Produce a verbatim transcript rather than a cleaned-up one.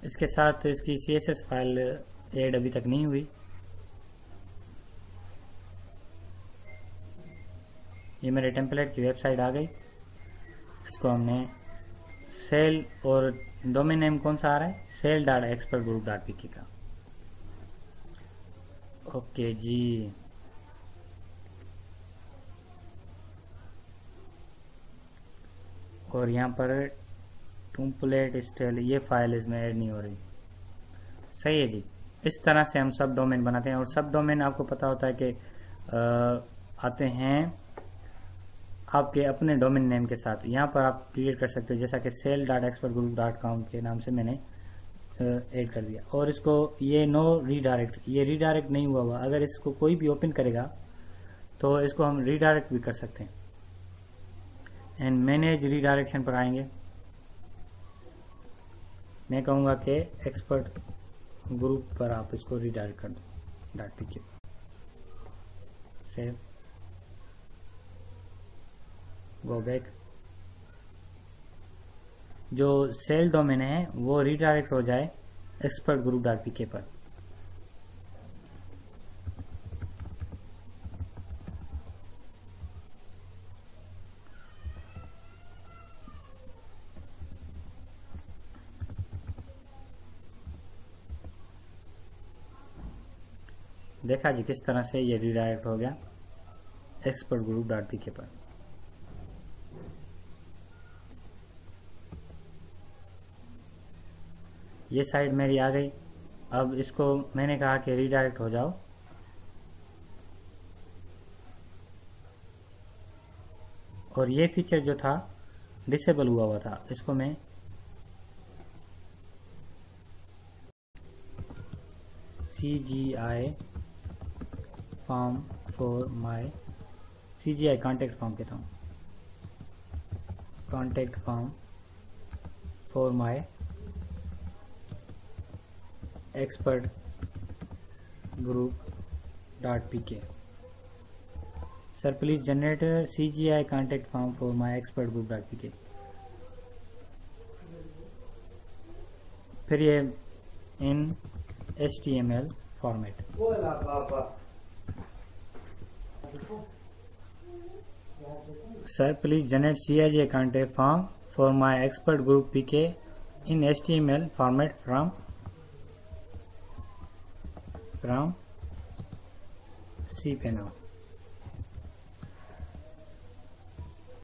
इसके साथ इसकी C S S file add अभी तक नहीं हुई। ये मेरे टेम्पलेट की वेबसाइट आ गई। इसको हमने सेल और डोमेन नेम कौन सा आ रहा है, sale dot expert group dot P K का। ओके जी, और यहाँ पर टेम्पलेट स्टाइल ये फाइल इसमें ऐड नहीं हो रही। सही है जी। इस तरह से हम सब डोमेन बनाते हैं, और सब डोमेन आपको पता होता है कि आते हैं आपके अपने डोमेन नेम के साथ। यहाँ पर आप क्रिएट कर सकते हो, जैसा कि sale dot expert group dot com के नाम से मैंने ऐड कर दिया। और इसको ये नो रीडायरेक्ट, ये रीडायरेक्ट नहीं हुआ हुआ। अगर इसको कोई भी ओपन करेगा तो इसको हम रीडायरेक्ट भी कर सकते हैं। एंड मैनेज रीडायरेक्शन पर आएंगे। मैं कहूँगा कि एक्सपर्ट ग्रुप पर आप इसको रीडायरेक्ट कर दो dot P K. Save, go back. जो सेल डोमेन है वो रीडायरेक्ट हो जाए एक्सपर्ट ग्रुप डॉट पी के पर। देखा जी किस तरह से ये रीडायरेक्ट हो गया एक्सपर्ट ग्रुप डॉट पी के पर। ये साइड मेरी आ गई। अब इसको मैंने कहा कि रीडायरेक्ट हो जाओ, और ये फीचर जो था डिसेबल हुआ हुआ था, इसको मैं C G I form for my, C G I contact form कहता हूँ, contact form for my expert group dot P K. Sir please generate C G I contact form for my expert group dot P K. फिर ये in H T M L format. Sir please generate C I G I contact form for my expert group P K in H T M L format from from cPanel।